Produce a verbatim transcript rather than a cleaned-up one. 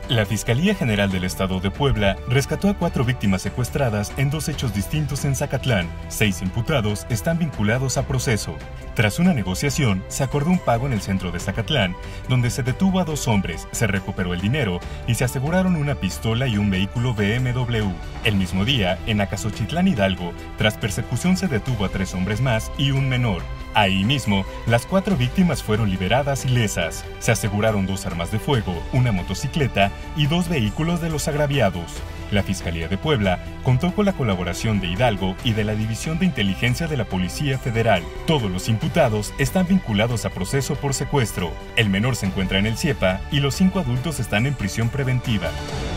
La Fiscalía General del Estado de Puebla rescató a cuatro víctimas secuestradas en dos hechos distintos en Zacatlán. Seis imputados están vinculados a proceso. Tras una negociación, se acordó un pago en el centro de Zacatlán, donde se detuvo a dos hombres, se recuperó el dinero y se aseguraron una pistola y un vehículo B M W. El mismo día, en Acasochitlán, Hidalgo, tras persecución se detuvo a tres hombres más y un menor. Ahí mismo, las cuatro víctimas fueron liberadas ilesas. Se aseguraron dos armas de fuego, una motocicleta y dos vehículos de los agraviados. La Fiscalía de Puebla contó con la colaboración de Hidalgo y de la División de Inteligencia de la Policía Federal. Todos los imputados están vinculados a proceso por secuestro. El menor se encuentra en el CIEPA y los cinco adultos están en prisión preventiva.